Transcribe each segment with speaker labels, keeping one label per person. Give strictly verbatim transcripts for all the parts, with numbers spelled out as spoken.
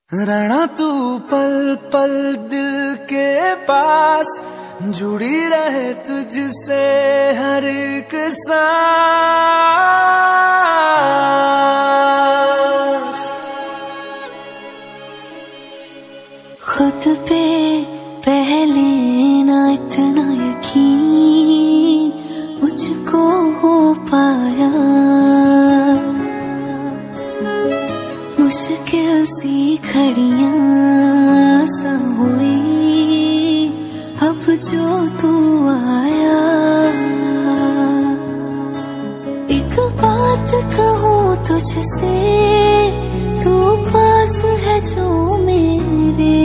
Speaker 1: रहना तू पल पल दिल के पास, जुड़ी रहे तुझसे हर एक सांस।
Speaker 2: खुद पे पहले ना इतना यकीन मुझको हो पाया, मुश्किल सी घड़ियां सा हुई अब जो तू आया। एक बात कहूँ तुझसे, तू पास है जो मेरे,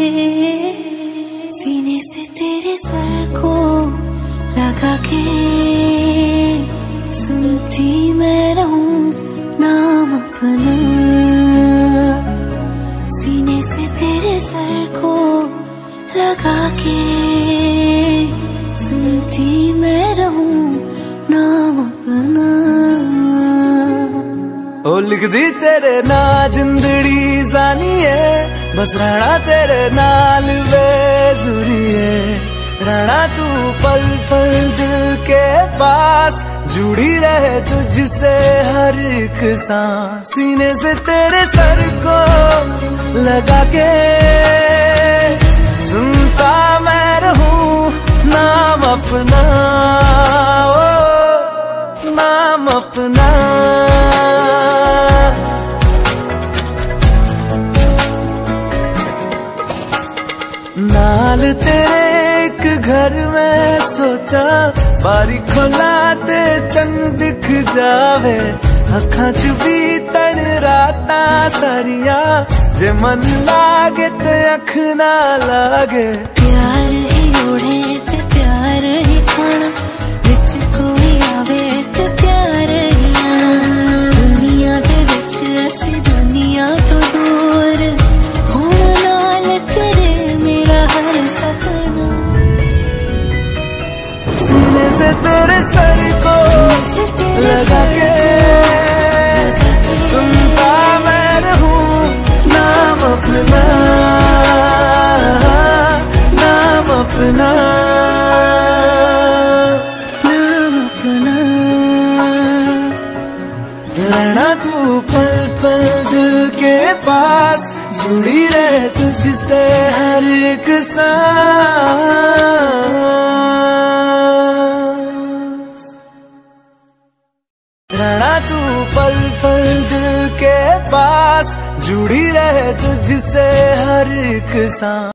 Speaker 2: सीने से तेरे सर को लगा के सुनती मैं रहूं नाम अपना। सीने से तेरे सर को लगा के सुनती मैं रहूं नाम अपना।
Speaker 1: ओ लिख दी तेरे ना जिंदड़ी जानी है, बस रहना तेरे नाल बेजुरी है। रहना तू पल पल दिल के पास, जुड़ी रहे तुझसे हर एक सांस। सीने से तेरे सर को लगा के सुनता मैं रहूं नाम अपना, ओ नाम अपना। नाल तेरे एक घर में सोचा, बारी खोला ते चंग दिख जावे। अखां च भी तन राता सारिया, जे मन लागे ते अख ना लागे।
Speaker 2: प्यार ही ओढ़े ते प्यार ही खाना, विच कोई आवे ते प्यार ही आना। दुनिया दे विच असी दुनिया तो दूर, होना नाल तेरे मेरा हर सपना।
Speaker 1: सीने से तेरे सर को लगा के सुनता मैं रहूं नाम अपना, नाम अपना,
Speaker 2: नाम अपना।
Speaker 1: रहना तू पल पल दिल के पास, जुड़ी रहे तुझसे हर एक सांस। रहना तू पल पल दिल के पास, जुड़ी रहे तुझसे हर एक सांस।